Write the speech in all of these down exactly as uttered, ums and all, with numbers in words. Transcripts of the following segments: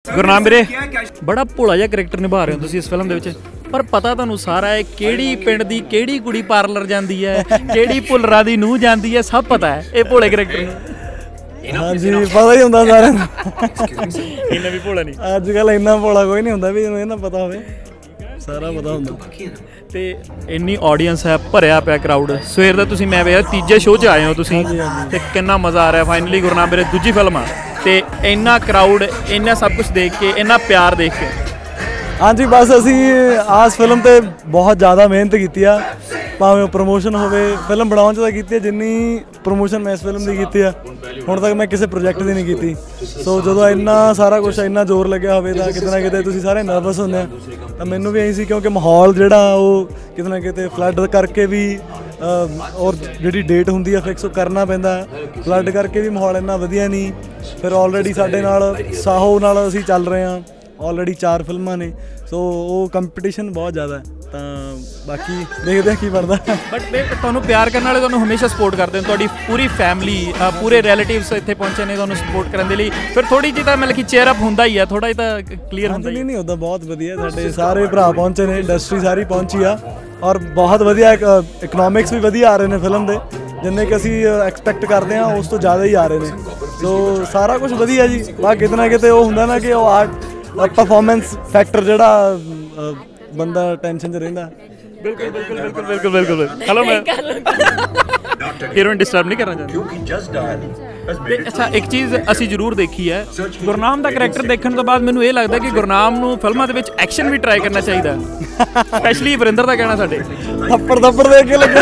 ਗੁਰਨਾਮ ਵੀਰੇ ਬੜਾ ਭੋਲਾ ਜਿਹਾ ਕਰੈਕਟਰ ਨਿਭਾ ਰਹੇ ਹੋ ਤੁਸੀਂ ਇਸ ਫਿਲਮ ਦੇ ਵਿੱਚ, ਪਰ ਪਤਾ ਤੁਹਾਨੂੰ ਸਾਰਾ ਹੈ ਕਿਹੜੀ ਪਿੰਡ ਦੀ ਕਿਹੜੀ ਕੁੜੀ ਪਾਰਲਰ ਜਾਂਦੀ ਹੈ, ਕਿਹੜੀ ਭੁੱਲਰਾਂ ਦੀ ਨੂੰਹ ਜਾਂਦੀ ਹੈ, ਸਭ ਪਤਾ ਹੈ ਇਹ ਭੋਲੇ ਕਰੈਕਟਰ ਨੂੰ। ਹਾਂਜੀ ਪਤਾ ਹੀ ਹੁੰਦਾ ਸਾਰਿਆਂ ਨੂੰ, ਇੰਨਾ ਵੀ ਭੋਲਾ ਨਹੀਂ ਅੱਜ ਕੱਲ੍ਹ ਇੰਨਾ ਭੋਲਾ ਕੋਈ ਨਹੀਂ ਹੁੰਦਾ ਵੀ ਜਿਹਨੂੰ ਇਹ ਨਾ ਪਤਾ ਹੋਵੇ, ਸਾਰਾ ਪਤਾ ਹੁੰਦਾ। ਤੇ ਇੰਨੀ ਆਡੀਅੰਸ ਹੈ, ਭਰਿਆ ਪਿਆ ਕਰਾਊਡ, ਸਵੇਰ ਦਾ ਤੁਸੀਂ ਮੈਂ ਵੇਖਿਆ ਤੀਜੇ ਸ਼ੋਅ 'ਚ ਆਏ ਹੋ ਤੁਸੀਂ, ਤੇ ਕਿੰਨਾ ਮਜ਼ਾ ਆ ਰਿਹਾ। ਫਾਈਨਲੀ ਗੁਰਨਾਮ ਵੀਰੇ ਦੂਜੀ ਫਿਲਮ ਆ ਤੇ ਇੰਨਾ ਕਰਾਊਡ, ਇੰਨਾ ਸਭ ਕੁਛ ਦੇਖ ਕੇ, ਇੰਨਾ ਪਿਆਰ ਦੇਖ ਕੇ। ਹਾਂਜੀ ਬਸ ਅਸੀਂ ਆਸ ਫਿਲਮ ਤੇ ਬਹੁਤ ਜ਼ਿਆਦਾ ਮਿਹਨਤ ਕੀਤੀ ਆ, ਭਾਵੇਂ ਪ੍ਰਮੋਸ਼ਨ ਹੋਵੇ, ਫਿਲਮ ਬਣਾਉਣ 'ਚ ਤਾਂ ਕੀਤੀ ਹੈ ਜਿੰਨੀ ਪ੍ਰਮੋਸ਼ਨ ਮੈਂ ਇਸ ਫਿਲਮ ਦੀ ਕੀਤੀ ਆ ਹੁਣ ਤੱਕ ਮੈਂ ਕਿਸੇ ਪ੍ਰੋਜੈਕਟ ਦੀ ਨਹੀਂ ਕੀਤੀ। ਸੋ ਜਦੋਂ ਇੰਨਾ ਸਾਰਾ ਕੁਛ ਇੰਨਾ ਜ਼ੋਰ ਲੱਗਿਆ ਹੋਵੇ ਤਾਂ ਕਿਤੇ ਨਾ ਕਿਤੇ ਤੁਸੀਂ ਸਾਰੇ ਨਰਵਸ ਹੁੰਦੇ ਆ, ਤਾਂ ਮੈਨੂੰ ਵੀ ਇਹੀ ਸੀ ਕਿਉਂਕਿ ਮਾਹੌਲ ਜਿਹੜਾ ਉਹ ਕਿਤੇ ਨਾ ਕਿਤੇ ਫਲੱਡ ਕਰਕੇ ਵੀ, ਔਰ ਜਿਹੜੀ ਡੇਟ ਹੁੰਦੀ ਆ ਫਿਕਸ ਉਹ ਕਰਨਾ ਪੈਂਦਾ, ਫਲੱਡ ਕਰਕੇ ਵੀ ਮਾਹੌਲ ਇੰਨਾ ਵਧੀਆ ਨਹੀਂ। ਫਿਰ ਆਲਰੇਡੀ ਸਾਡੇ ਨਾਲ ਸਾਹੋ ਨਾਲ ਅਸੀਂ ਚੱਲ ਰਹੇ ਹਾਂ, ਆਲਰੇਡੀ ਚਾਰ ਫਿਲਮਾਂ ਨੇ, ਸੋ ਉਹ ਕੰਪੀਟੀਸ਼ਨ ਬਹੁਤ ਜ਼ਿਆਦਾ ਹੈ, ਤਾਂ ਬਾਕੀ ਦੇਖਦੇ ਹਾਂ ਕੀ ਬਣਦਾ। ਬਟ ਤੁਹਾਨੂੰ ਪਿਆਰ ਕਰਨ ਵਾਲੇ ਤੁਹਾਨੂੰ ਹਮੇਸ਼ਾ ਸਪੋਰਟ ਕਰਦੇ ਨੇ, ਤੁਹਾਡੀ ਪੂਰੀ ਫੈਮਿਲੀ, ਪੂਰੇ ਰਿਲੇਟਿਵਸ ਇੱਥੇ ਪਹੁੰਚੇ ਨੇ ਤੁਹਾਨੂੰ ਸਪੋਰਟ ਕਰਨ ਦੇ ਲਈ, ਫਿਰ ਥੋੜ੍ਹੀ ਜਿਹੀ ਤਾਂ ਮਤਲਬ ਕਿ ਚੇਅਰ ਅਪ ਹੁੰਦਾ ਹੀ ਆ, ਥੋੜ੍ਹਾ ਜਿਹਾ ਤਾਂ ਕਲੀਅਰ ਹੁੰਦਾ ਨਹੀਂ ਨਹੀਂ ਹੁੰਦਾ। ਬਹੁਤ ਵਧੀਆ ਸਾਡੇ ਸਾਰੇ ਭਰਾ ਪਹੁੰਚੇ ਨੇ, ਇੰਡਸਟਰੀ ਸਾਰੀ ਪਹੁੰਚੀ ਆ, ਔਰ ਬਹੁਤ ਵਧੀਆ ਇਕਨੋਮਿਕਸ ਵੀ ਵਧੀਆ ਆ ਰਹੇ ਨੇ ਫਿਲਮ ਦੇ, ਜਿੰਨੇ ਕਿ ਅਸੀਂ ਐਕਸਪੈਕਟ ਕਰਦੇ ਹਾਂ ਉਸ ਤੋਂ ਜ਼ਿਆਦਾ ਹੀ ਆ ਰਹੇ ਨੇ। ਸੋ ਸਾਰਾ ਕੁਛ ਵਧੀਆ ਜੀ, ਬਸ ਕਿਤੇ ਨਾ ਕਿਤੇ ਉਹ ਹੁੰਦਾ ਨਾ ਕਿ ਉਹ ਆਰਟ ਪਰਫਾਰਮੈਂਸ ਫੈਕਟਰ ਜਿਹੜਾ ਬੰਦਾ ਟੈਨਸ਼ਨ 'ਚ ਰਹਿੰਦਾ। ਬਿਲਕੁਲ ਬਿਲਕੁਲ ਬਿਲਕੁਲ ਬਿਲਕੁਲ ਬਿਲਕੁਲ ਹੈਲੋ ਮੈਂ ਹੀਰੋਇਨ ਡਿਸਟਰਬ ਨਹੀਂ ਕਰਨਾ ਚਾਹੁੰਦਾ। ਅੱਛਾ ਇੱਕ ਚੀਜ਼ ਅਸੀਂ ਜ਼ਰੂਰ ਦੇਖੀ ਹੈ, ਗੁਰਨਾਮ ਦਾ ਕਰੈਕਟਰ ਦੇਖਣ ਤੋਂ ਬਾਅਦ ਮੈਨੂੰ ਇਹ ਲੱਗਦਾ ਕਿ ਗੁਰਨਾਮ ਨੂੰ ਫਿਲਮਾਂ ਦੇ ਵਿੱਚ ਐਕਸ਼ਨ ਵੀ ਟਰਾਈ ਕਰਨਾ ਚਾਹੀਦਾ, ਸਪੈਸ਼ਲੀ ਵਰਿੰਦਰ ਦਾ ਕਹਿਣਾ ਸਾਡੇ ਥੱਪੜ ਥੱਪੜ ਦੇਖ ਕੇ ਲੱਗਾ।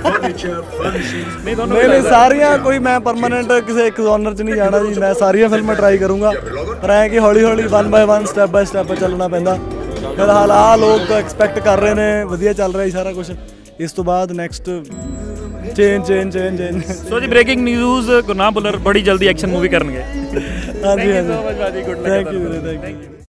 ਨਹੀਂ ਨਹੀਂ ਸਾਰੀਆਂ ਕੋਈ ਮੈਂ ਪਰਮਾਨੈਂਟ ਕਿਸੇ ਇੱਕ ਜੋਨਰ 'ਚ ਨਹੀਂ ਜਾਣਾ ਜੀ, ਮੈਂ ਸਾਰੀਆਂ ਫਿਲਮਾਂ ਟਰਾਈ ਕਰੂੰਗਾ, ਪਰ ਐਂ ਕਿ ਹੌਲੀ ਹੌਲੀ one by one step by step ਚੱਲਣਾ ਪੈਂਦਾ। ਫਿਲਹਾਲ ਆਹ ਲੋਕ ਐਕਸਪੈਕਟ ਕਰ ਰਹੇ ਨੇ, ਵਧੀਆ ਚੱਲ ਰਿਹਾ ਜੀ ਸਾਰਾ ਕੁਛ, ਇਸ ਤੋਂ ਬਾਅਦ next change change change change. So ਜੀ ਬ੍ਰੇਕਿੰਗ ਨਿਊਜ਼, ਗੁਰਨਾਮ ਭੁੱਲਰ ਬੜੀ ਜਲਦੀ ਐਕਸ਼ਨ ਮੂਵੀ ਕਰਨਗੇ। ਹਾਂਜੀ ਹਾਂਜੀ, ਥੈਂਕ ਯੂ ਥੈਂਕ ਯੂ।